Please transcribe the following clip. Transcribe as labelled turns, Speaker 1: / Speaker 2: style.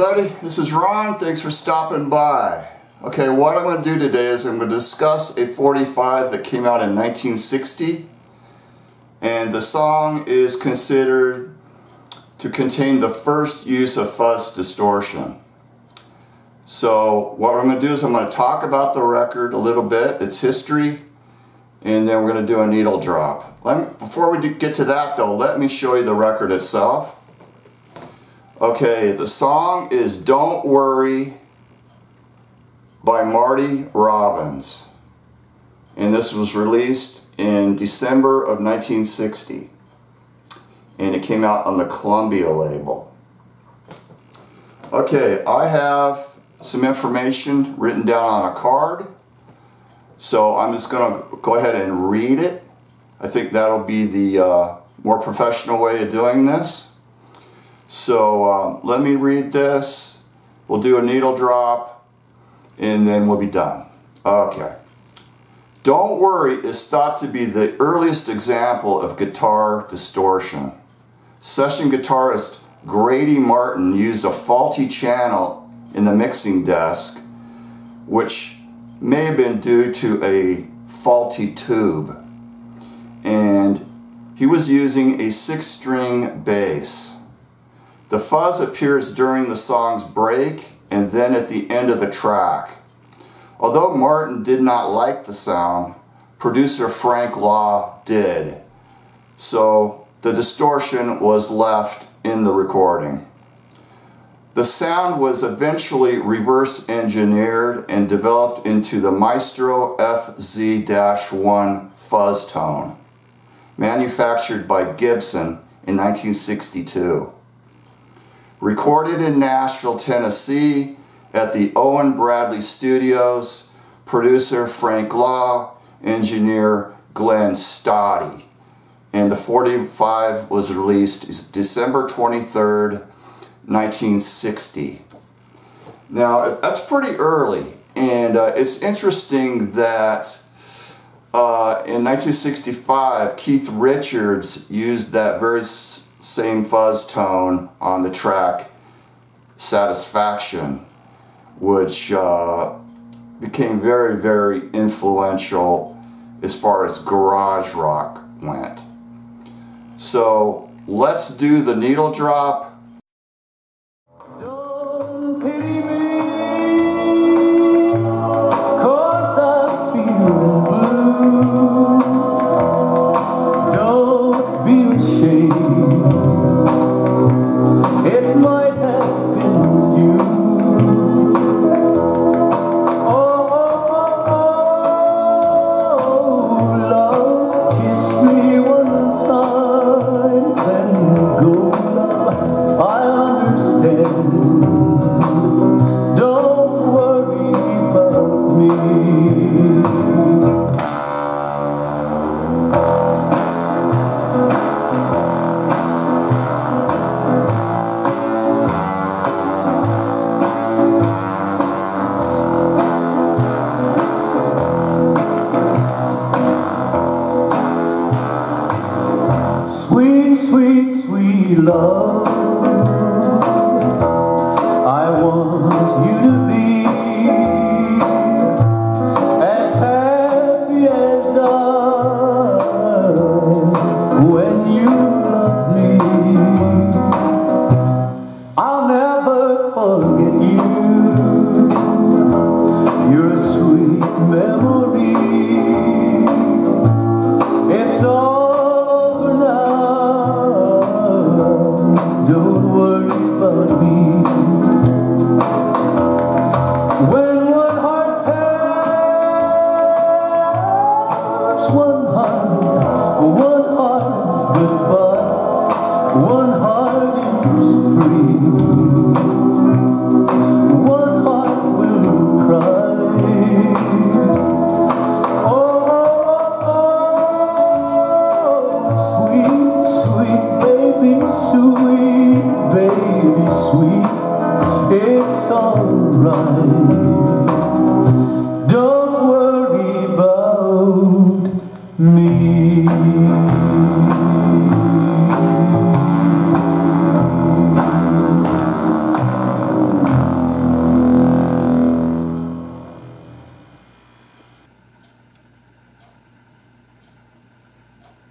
Speaker 1: everybody, this is Ron. Thanks for stopping by. Okay, what I'm going to do today is I'm going to discuss a 45 that came out in 1960, and the song is considered to contain the first use of fuzz distortion. So what I'm going to do is I'm going to talk about the record a little bit, its history, and then we're going to do a needle drop. Before we get to that though, let me show you the record itself. Okay, the song is Don't Worry by Marty Robbins, and this was released in December of 1960, and it came out on the Columbia label. Okay, I have some information written down on a card, so I'm just going to go ahead and read it. I think that'll be the more professional way of doing this. So let me read this, we'll do a needle drop, and then we'll be done. Okay. Don't Worry is thought to be the earliest example of guitar distortion. Session guitarist Grady Martin used a faulty channel in the mixing desk, which may have been due to a faulty tube. And he was using a 6-string bass. The fuzz appears during the song's break and then at the end of the track. Although Martin did not like the sound, producer Frank Law did. So the distortion was left in the recording. The sound was eventually reverse engineered and developed into the Maestro FZ-1 fuzz tone, manufactured by Gibson in 1962. Recorded in Nashville, Tennessee at the Owen Bradley Studios, producer Frank Law, engineer Glenn Stoddy. And the 45 was released December 23rd, 1960. Now, that's pretty early, and it's interesting that in 1965, Keith Richards used that very same fuzz tone on the track Satisfaction, which became very, very influential as far as garage rock went. So let's do the needle drop.
Speaker 2: Don't pity me, 'cause I'm feeling blue. Don't be ashamed, it might have been you. Oh, love, kiss me one time, then go, love, I understand. Don't worry about me. Sweet, sweet, sweet love, I want you to be as happy as I when you love me. I'll never forget you, you're a sweet memory. It's all over now, don't worry about me. When one heart tells one heart goodbye, one heart is free, one heart will cry. Sweet, sweet baby, sweet baby, sweet, it's alright. Don't worry about me.